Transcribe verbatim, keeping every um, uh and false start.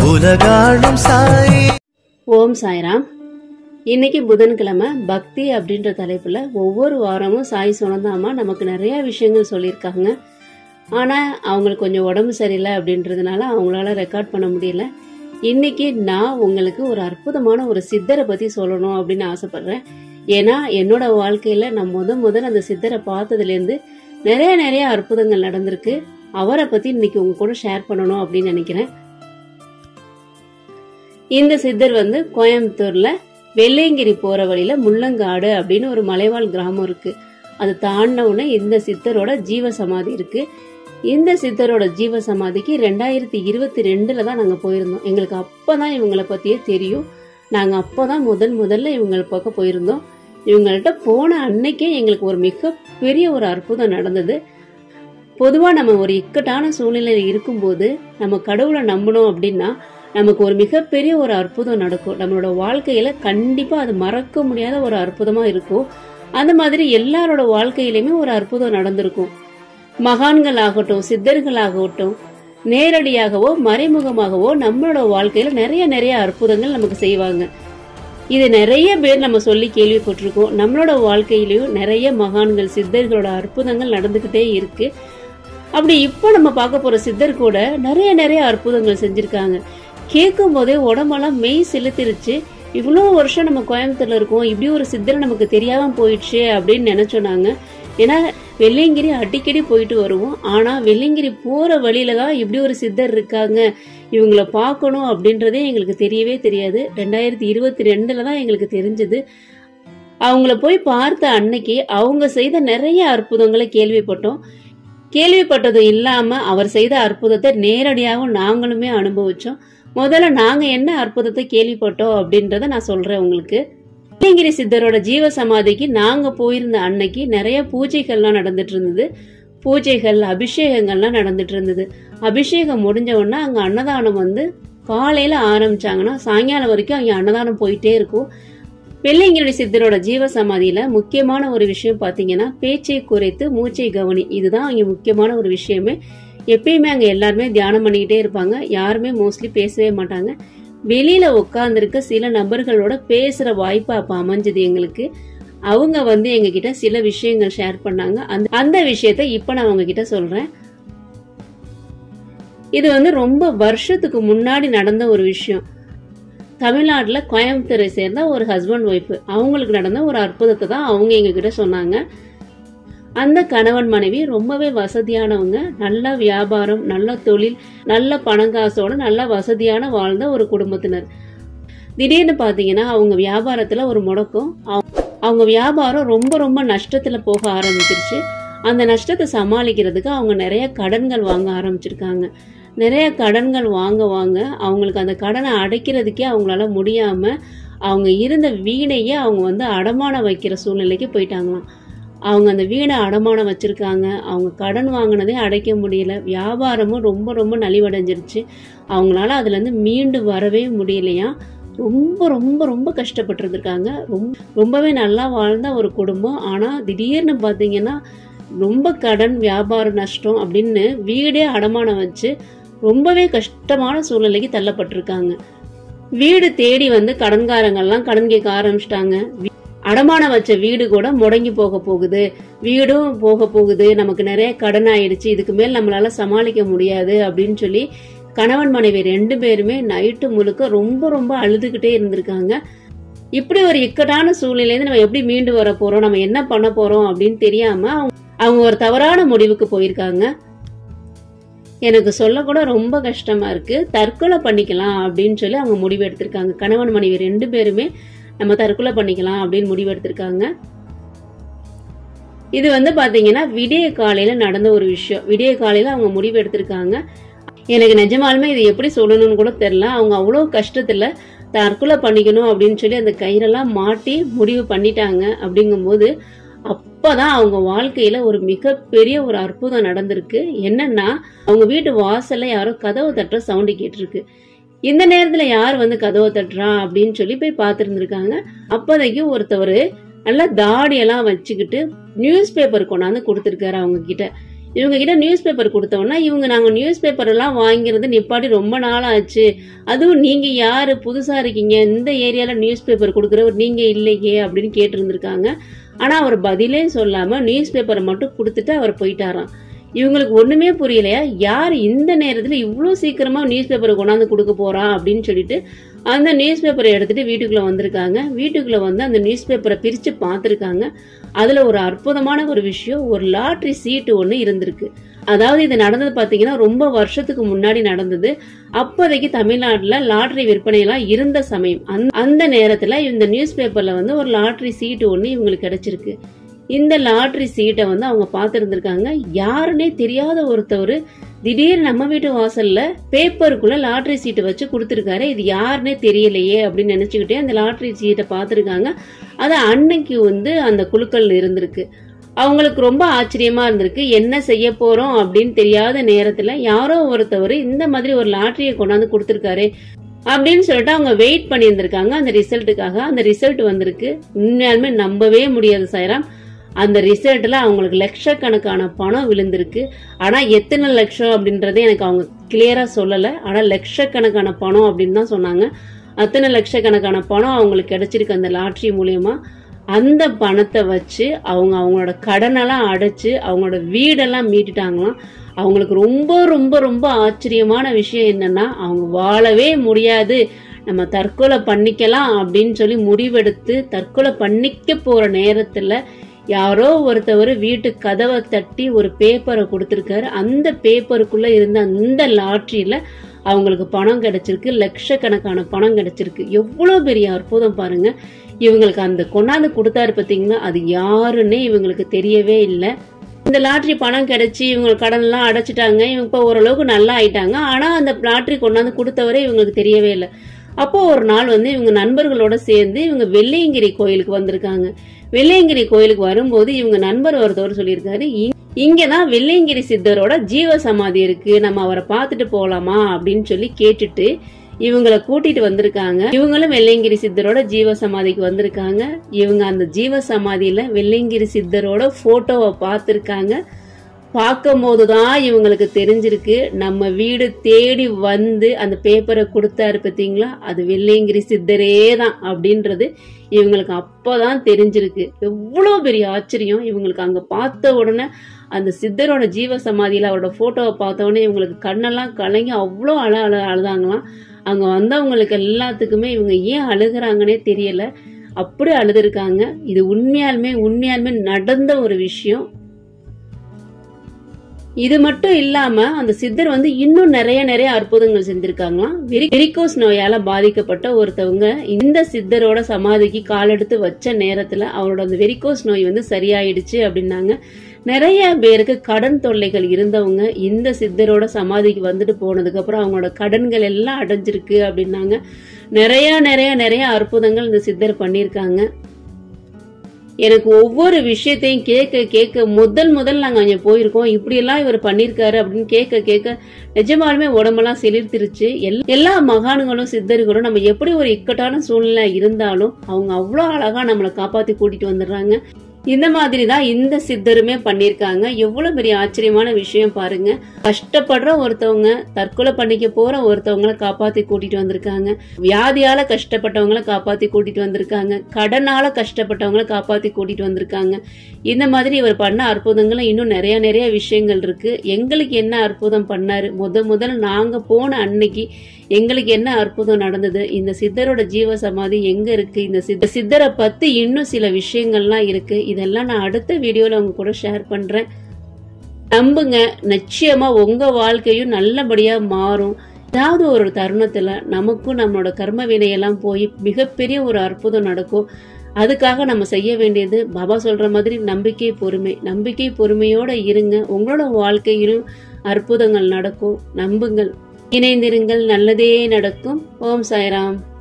உலகாளும் சாய். ஓம் சாய்ராம். இன்னைக்கு புதன்கிழமை பக்தி அப்படின்ற தலைப்புல ஒவ்வொரு வாரமும் சாய் சுனந்தாமா நமக்கு நிறைய விஷயங்கள் சொல்லியிருக்காங்க. ஆனா அவங்களுக்கு கொஞ்சம் உடம்பு சரியில்லை அப்படின்றதுனால அவங்களால ரெக்கார்ட் பண்ண முடியல. இன்னைக்கு நான் உங்களுக்கு ஒரு அற்புதமான ஒரு சித்தரை பத்தி சொல்லணும் அப்படின்னு ஆசைப்படுறேன். ஏன்னா என்னோட வாழ்க்கையில நான் முத முதல் அந்த சித்தரை பார்த்ததுல இருந்து நிறைய நிறைய அற்புதங்கள் நடந்திருக்கு. அவரை பத்தி இன்னைக்கு உங்க கூட ஷேர் பண்ணணும் அப்படின்னு நினைக்கிறேன். இந்த சித்தர் வந்து கோயம்புத்தூர்ல வெள்ளையங்கிரி போற வழியில முள்ளங்காடு அப்படின்னு ஒரு மலைவாழ் கிராமம் இருக்கு. அது தாண்டின உடனே இந்த சித்தரோட ஜீவ சமாதி இருக்கு. இந்த சித்தரோட ஜீவ சமாதிக்கு ரெண்டாயிரத்தி இருபத்தி ரெண்டுல தான் நாங்க போயிருந்தோம். எங்களுக்கு அப்பதான் இவங்களை பத்தியே தெரியும். நாங்க அப்பதான் முதல் முதல்ல இவங்களை பார்க்க போயிருந்தோம். இவங்கள்ட்ட போன அன்னைக்கே எங்களுக்கு ஒரு மிகப்பெரிய ஒரு அற்புதம் நடந்தது. பொதுவா நம்ம ஒரு இக்கட்டான சூழ்நிலையில இருக்கும்போது நம்ம கடவுளை நம்பணும் அப்படின்னா நமக்கு ஒரு மிகப்பெரிய ஒரு அற்புதம் நடக்கும். நம்மளோட வாழ்க்கையில கண்டிப்பா அது மறக்க முடியாத ஒரு அற்புதமா இருக்கும். அந்த மாதிரி எல்லாரோட வாழ்க்கையிலுமே ஒரு அற்புதம் நடந்திருக்கும். மகான்கள் ஆகட்டும், சித்தர்கள் ஆகட்டும், நேரடியாகவோ மறைமுகமாகவோ நம்மளோட வாழ்க்கையில நிறைய நிறைய அற்புதங்கள் நமக்கு செய்வாங்க. இது நிறைய பேர் நம்ம சொல்லி கேள்விப்பட்டிருக்கோம். நம்மளோட வாழ்க்கையிலயும் நிறைய மகான்கள் சித்தர்களோட அற்புதங்கள் நடந்துகிட்டே இருக்கு. அப்படி இப்போ நம்ம பார்க்க போற சித்தர் கூட நிறைய நிறைய அற்புதங்கள் செஞ்சிருக்காங்க. கேட்கும் போதே உடம்பெல்லாம் மெய் செலுத்திருச்சு. இவ்வளோ வருஷம் நம்ம கோயம்புத்தூர்ல இருக்கோம், இப்படி ஒரு சித்தர் நமக்கு தெரியாம போயிடுச்சு அப்படின்னு நினைச்சோம். ஏன்னா வெள்ளையங்கிரி அடிக்கடி போயிட்டு வருவோம். ஆனா வெள்ளையங்கிரி போற வழியில தான் இப்படி ஒரு சித்தர் இருக்காங்க, இவங்கள பார்க்கணும் அப்படின்றதே எங்களுக்கு தெரியவே தெரியாது. ரெண்டாயிரத்தி இருபத்தி ரெண்டுல தான் எங்களுக்கு தெரிஞ்சது. அவங்கள போய் பார்த்த அன்னைக்கு அவங்க செய்த நிறைய அற்புதங்களை கேள்விப்பட்டோம். கேள்விப்பட்டது இல்லாம அவர் செய்த அற்புதத்தை நேரடியாகவும் நாங்களுமே அனுபவிச்சோம். முதல்ல நாங்க என்ன அற்புதத்தை கேள்விப்பட்டோம் அப்படின்றத நான் சொல்றேன் உங்களுக்கு. வெள்ளையங்கிரி சித்தரோட ஜீவ சமாதிக்கு நாங்க போயிருந்த அன்னைக்கு நிறைய பூஜைகள்லாம் நடந்துட்டு இருந்தது. பூஜைகள், அபிஷேகங்கள்லாம் நடந்துட்டு இருந்தது. அபிஷேகம் முடிஞ்ச உடனே அங்க அன்னதானம் வந்து காலையில ஆரம்பிச்சாங்கன்னா சாயங்காலம் வரைக்கும் அங்க அன்னதானம் போயிட்டே இருக்கும். வெள்ளையங்கிரி சித்தரோட ஜீவ சமாதியில முக்கியமான ஒரு விஷயம் பாத்தீங்கன்னா பேச்சை குறைத்து மூச்சை கவனி. இதுதான் அங்க முக்கியமான ஒரு விஷயமே. எப்பயுமே அங்க எல்லாருமே தியானம் பண்ணிக்கிட்டே இருப்பாங்க. யாருமே மோஸ்ட்லி பேசவே மாட்டாங்க. வெளியில உட்கார்ந்துருக்க சில நபர்களோட பேசுற வாய்ப்பு அப்ப அமைஞ்சது எங்களுக்கு. அவங்க வந்து எங்க கிட்ட சில விஷயங்கள் ஷேர் பண்ணாங்க. அந்த அந்த விஷயத்த இப்ப நான் அவங்க கிட்ட சொல்றேன். இது வந்து ரொம்ப வருஷத்துக்கு முன்னாடி நடந்த ஒரு விஷயம். தமிழ்நாட்டுல கோயம்புத்தூரை சேர்ந்த ஒரு ஹஸ்பண்ட் ஒய்ஃப், அவங்களுக்கு நடந்த ஒரு அற்புதத்தை தான் அவங்க எங்க கிட்ட சொன்னாங்க. அந்த கணவன் மனைவி ரொம்பவே வசதியானவங்க, நல்ல வியாபாரம், நல்ல தொழில், நல்ல பணங்காசோட நல்ல வசதியான வாழ்ந்த ஒரு குடும்பத்தினர். திடீர்னு பாத்தீங்கன்னா அவங்க வியாபாரத்துல ஒரு முடக்கம். அவங்க வியாபாரம் ரொம்ப ரொம்ப நஷ்டத்துல போக ஆரம்பிச்சிருச்சு. அந்த நஷ்டத்தை சமாளிக்கிறதுக்கு அவங்க நிறைய கடன்கள் வாங்க ஆரம்பிச்சிருக்காங்க. நிறைய கடன்கள் வாங்க வாங்க அவங்களுக்கு அந்த கடனை அடைக்கிறதுக்கே அவங்களால முடியாம அவங்க இருந்த வீணையே அவங்க வந்து அடமானம் வைக்கிற சூழ்நிலைக்கு போயிட்டாங்களாம். அவங்க அந்த வீணை அடமானம் வச்சிருக்காங்க. அவங்க கடன் வாங்கினதே அடைக்க முடியல. வியாபாரமும் ரொம்ப ரொம்ப நலிவடைஞ்சிருச்சு. அவங்களால அதுல இருந்து மீண்டு வரவே முடியலையா. ரொம்ப ரொம்ப ரொம்ப கஷ்டப்பட்டு இருந்திருக்காங்க. ரொம்ப ரொம்பவே நல்லா வாழ்ந்த ஒரு குடும்பம். ஆனா திடீர்னு பாத்தீங்கன்னா ரொம்ப கடன், வியாபார நஷ்டம் அப்படின்னு வீடே அடமானம் வச்சு ரொம்பவே கஷ்டமான சூழ்நிலைக்கு தள்ளப்பட்டிருக்காங்க. வீடு தேடி வந்து கடன்காரங்கள்லாம் கடன் கேட்க ஆரம்பிச்சிட்டாங்க. அடமானம் வச்ச வீடு கூட முடங்கி போக போகுது, வீடும் போக போகுது, நமக்கு நிறைய கடன் ஆயிடுச்சு, இதுக்கு மேல் நம்மளால சமாளிக்க முடியாது அப்படின்னு சொல்லி கணவன் மனைவி ரெண்டு பேருமே நைட்டு முழுக்க ரொம்ப ரொம்ப அழுதுகிட்டே இருந்திருக்காங்க. இப்படி ஒரு இக்கட்டான சூழ்நிலையில நம்ம எப்படி மீண்டு வர போறோம், நம்ம என்ன பண்ண போறோம் அப்படின்னு தெரியாம அவங்க ஒரு தவறான முடிவுக்கு போயிருக்காங்க. எனக்கு சொல்ல கூட ரொம்ப கஷ்டமா இருக்கு. தற்கொலை பண்ணிக்கலாம் அப்படின்னு சொல்லி அவங்க முடிவு எடுத்திருக்காங்க. கணவன் மனைவி ரெண்டு பேருமே நம்ம தற்கொலை பண்ணிக்கலாம் அப்படின்னு முடிவு எடுத்திருக்காங்க. இது வந்து பாத்தீங்கன்னா விடிய காலையில நடந்த ஒரு விஷயம். விடிய காலையில அவங்க முடிவு எடுத்திருக்காங்க. எனக்கு நிஜமாலுமே இது எப்படி சொல்லணும்னு கூட தெரியல. அவங்க அவ்வளவு கஷ்டத்துல தற்கொலை பண்ணிக்கணும் அப்படின்னு சொல்லி அந்த கயிறெல்லாம் மாட்டி முடிவு பண்ணிட்டாங்க. அப்படிங்கும் போது அப்பதான் அவங்க வாழ்க்கையில ஒரு மிகப்பெரிய ஒரு அற்புதம் நடந்திருக்கு. என்னன்னா அவங்க வீட்டு வாசல்ல யாரோ கதவு தட்டுற சவுண்டு கேட்டிருக்கு. இந்த நேரத்துல யார் வந்து கதவை தட்டுறா அப்படின்னு சொல்லி போய் பார்த்திருந்திருக்காங்க. அப்போதைக்கு ஒருத்தவர் நல்லா தாடியெல்லாம் வச்சுக்கிட்டு நியூஸ் பேப்பர் கொண்டாந்து கொடுத்துருக்காரு அவங்க கிட்ட. இவங்க கிட்ட நியூஸ் பேப்பர் கொடுத்தோம்னா இவங்க நாங்க நியூஸ் பேப்பர் எல்லாம் வாங்கிறது நிப்பாட்டி ரொம்ப நாள் ஆச்சு, அதுவும் நீங்க யாரு புதுசா இருக்கீங்க, இந்த ஏரியால நியூஸ் பேப்பர் கொடுக்குறவர் நீங்க இல்லையே அப்படின்னு கேட்டு இருந்திருக்காங்க. ஆனா அவர் பதிலே சொல்லாம நியூஸ் பேப்பரை மட்டும் கொடுத்துட்டு அவர் போயிட்டாராம். இவங்களுக்கு ஒண்ணுமே புரியலையா, யார் இந்த நேரத்துல இவ்வளவு சீக்கிரமா நியூஸ் பேப்பரை கொண்டாந்து கொடுக்க போறா அப்படின்னு சொல்லிட்டு அந்த நியூஸ் பேப்பரை எடுத்துட்டு வீட்டுக்குள்ள வந்திருக்காங்க. வீட்டுக்குள்ள வந்து அந்த நியூஸ் பேப்பரை பிரிச்சு பார்த்திருக்காங்க. அதுல ஒரு அற்புதமான ஒரு விஷயம், ஒரு லாட்டரி சீட்டு ஒண்ணு இருந்திருக்கு. அதாவது இது நடந்தது பாத்தீங்கன்னா ரொம்ப வருஷத்துக்கு முன்னாடி நடந்தது. அப்போதைக்கு தமிழ்நாட்டுல லாட்டரி விற்பனை எல்லாம் இருந்த சமயம். அந்த நேரத்துல இந்த நியூஸ் பேப்பர்ல வந்து ஒரு லாட்டரி சீட்டு ஒண்ணு இவங்களுக்கு கிடைச்சிருக்கு. இந்த லாட்டரி சீட்டை வந்து அவங்க பார்த்திருந்திருக்காங்க. யாருன்னே தெரியாத ஒருத்தவர் திடீர்னு நம்ம வீட்டு வாசல்ல பேப்பருக்குள்ள லாட்டரி சீட்டை வச்சு கொடுத்துருக்காரு, இது யாருன்னே தெரியலையே அப்படின்னு நினைச்சுக்கிட்டே அந்த லாட்டரி சீட்டை பார்த்திருக்காங்க. அது அன்னைக்கு வந்து அந்த குழுக்கள் இருந்திருக்கு. அவங்களுக்கு ரொம்ப ஆச்சரியமா இருந்திருக்கு, என்ன செய்ய போறோம் அப்படின்னு தெரியாத நேரத்துல யாரோ ஒருத்தவர் இந்த மாதிரி ஒரு லாட்டரியை கொண்டாந்து கொடுத்திருக்காரு அப்படின்னு சொல்லிட்டு அவங்க வெயிட் பண்ணி இருந்திருக்காங்க அந்த ரிசல்ட்டுக்காக. அந்த ரிசல்ட் வந்திருக்கு. உண்மையாலுமே நம்பவே முடியாது சாய்ராம், அந்த ரிசல்ட்ல அவங்களுக்கு லட்சக்கணக்கான பணம் விழுந்திருக்கு. ஆனா எத்தனை லட்சம் அப்படின்றதே எனக்கு அவங்க கிளியரா சொல்லல. ஆனா லட்சக்கணக்கான பணம் அப்படின்னு தான் சொன்னாங்க. அத்தனை லட்சக்கணக்கான பணம் அவங்களுக்கு கிடைச்சிருக்கு அந்த லாட்டரி மூலியமா. அந்த பணத்தை வச்சு அவங்க அவங்களோட கடனெல்லாம் அடைச்சு அவங்களோட வீடெல்லாம் மீட்டுட்டாங்களாம். அவங்களுக்கு ரொம்ப ரொம்ப ரொம்ப ஆச்சரியமான விஷயம் என்னன்னா, அவங்க வாழவே முடியாது, நம்ம தற்கொலை பண்ணிக்கலாம் அப்படின்னு சொல்லி முடிவெடுத்து தற்கொலை பண்ணிக்க போற நேரத்துல யாரோ ஒருத்தவர் வீட்டு கதவை தட்டி ஒரு பேப்பரை கொடுத்திருக்காரு. அந்த பேப்பருக்குள்ள இருந்த அந்த லாட்டரியில அவங்களுக்கு பணம் கிடைச்சிருக்கு, லட்சக்கணக்கான பணம் கிடைச்சிருக்கு. எவ்வளவு பெரிய அற்புதம் பாருங்க. இவங்களுக்கு அந்த கொண்டாந்து கொடுத்தாரு பாத்தீங்கன்னா, அது யாருன்னே இவங்களுக்கு தெரியவே இல்லை. இந்த லாட்டரி பணம் கிடைச்சி இவங்க கடன் எல்லாம் அடைச்சிட்டாங்க. இவங்க இப்ப ஓரளவுக்கு நல்லா ஆயிட்டாங்க. ஆனா அந்த லாட்டரி கொண்டாந்து கொடுத்தவரே இவங்களுக்கு தெரியவே இல்லை. அப்போ ஒரு நாள் வந்து இவங்க நண்பர்களோட சேர்ந்து இவங்க வெள்ளையங்கிரி கோயிலுக்கு வந்திருக்காங்க. வெள்ளையங்கிரி கோயிலுக்கு வரும்போது இவங்க நண்பர் ஒருத்தவர் சொல்லியிருக்காரு, இங்கதான் வெள்ளையங்கிரி சித்தரோட ஜீவ சமாதி இருக்கு, நம்ம அவரை பார்த்துட்டு போலாமா அப்படின்னு சொல்லி கேட்டுட்டு இவங்களை கூட்டிட்டு வந்திருக்காங்க. இவங்களும் வெள்ளையங்கிரி சித்தரோட ஜீவ சமாதிக்கு வந்திருக்காங்க. இவங்க அந்த ஜீவ சமாதியில வெள்ளையங்கிரி சித்தரோட போட்டோவை பார்த்திருக்காங்க. பார்க்கும் போதுதான் இவங்களுக்கு தெரிஞ்சிருக்கு, நம்ம வீடு தேடி வந்து அந்த பேப்பரை கொடுத்தாரு பாத்தீங்களா, அது வெள்ளையங்கிரி சித்தரே தான் அப்படின்றது இவங்களுக்கு அப்பதான் தெரிஞ்சிருக்கு. எவ்வளவு பெரிய ஆச்சரியம் இவங்களுக்கு. அங்க பார்த்த உடனே அந்த சித்தரோட ஜீவ சமாதியில அவரோட போட்டோவை பார்த்த உடனே இவங்களுக்கு கண்ணெல்லாம் கலங்கி அவ்வளோ அழ அழ அழுதாங்களாம். அங்க வந்தவங்களுக்கு எல்லாத்துக்குமே இவங்க ஏன் அழுகுறாங்கன்னே தெரியல, அப்படி அழுதுருக்காங்க. இது உண்மையாலுமே உண்மையாலுமே நடந்த ஒரு விஷயம். இது மட்டும் இல்லாம அந்த சித்தர் வந்து இன்னும் நிறைய நிறைய அற்புதங்கள் செஞ்சிருக்காங்களாம். வெரிகோஸ் நோயால பாதிக்கப்பட்ட ஒருத்தவங்க இந்த சித்தரோட சமாதிக்கு காலெடுத்து வச்ச நேரத்துல அவரோட அந்த வெரிகோஸ் நோய் வந்து சரியாயிடுச்சு அப்படின்னாங்க. நிறைய பேருக்கு கடன் தொல்லைகள் இருந்தவங்க இந்த சித்தரோட சமாதிக்கு வந்துட்டு போனதுக்கு அப்புறம் அவங்களோட கடன்கள் எல்லாம் அடைஞ்சிருக்கு அப்படின்னாங்க. நிறைய நிறைய நிறைய அற்புதங்கள் இந்த சித்தர் பண்ணிருக்காங்க. எனக்கு ஒவ்வொரு விஷயத்தையும் கேட்க கேட்க முதல் முதல் நாங்க அங்க போயிருக்கோம், இப்படி எல்லாம் இவர் பண்ணிருக்காரு அப்படின்னு கேட்க கேட்க நிஜமாலுமே உடம்பெல்லாம் செழித்திருச்சு. எல்லா மகான்களும் சித்தர்களும் நம்ம எப்படி ஒரு இக்கட்டான சூழ்நிலை இருந்தாலும் அவங்க அவ்வளவு அழகா நம்மளை காப்பாத்தி கூட்டிட்டு வந்துடுறாங்க. இந்த மாதிரிதான் இந்த சித்தருமே பண்ணிருக்காங்க. எவ்வளவு பெரிய ஆச்சரியமான விஷயம் பாருங்க. கஷ்டப்படுற ஒருத்தவங்க, தற்கொலை பண்ணிக்க போற ஒருத்தவங்களை காப்பாத்தி கூட்டிட்டு வந்திருக்காங்க. வியாதியால கஷ்டப்பட்டவங்களை காப்பாத்தி கூட்டிட்டு வந்திருக்காங்க. கடனால கஷ்டப்பட்டவங்களை காப்பாத்தி கூட்டிட்டு வந்திருக்காங்க. இந்த மாதிரி இவர் பண்ண அற்புதங்களும் இன்னும் நிறைய நிறைய விஷயங்கள் இருக்கு. எங்களுக்கு என்ன அற்புதம் பண்ணாரு, முத முதல்ல நாங்க போன அன்னைக்கு எங்களுக்கு என்ன அற்புதம் நடந்தது, இந்த சித்தரோட ஜீவ சமாதி எங்க இருக்கு, இந்த சித்த சித்தரை பத்தி இன்னும் சில விஷயங்கள்லாம் இருக்கு. இதெல்லாம் நான் அடுத்த வீடியோல உங்க கூட ஷேர் பண்றேன். நம்புங்க, நிச்சயமா உங்க வாழ்க்கையும் நல்லபடியா மாறும். ஏதாவது ஒரு தருணத்துல நமக்கும் நம்மளோட கர்ம வினையெல்லாம் போய் மிகப்பெரிய ஒரு அற்புதம் நடக்கும். அதுக்காக நம்ம செய்ய வேண்டியது பாபா சொல்ற மாதிரி நம்பிக்கை பொறுமை. நம்பிக்கை பொறுமையோட இருங்க, உங்களோட வாழ்க்கையிலும் அற்புதங்கள் நடக்கும். நம்புங்கள், இணைந்திருங்கள், நல்லதே நடக்கும். ஓம் சாய்ராம்.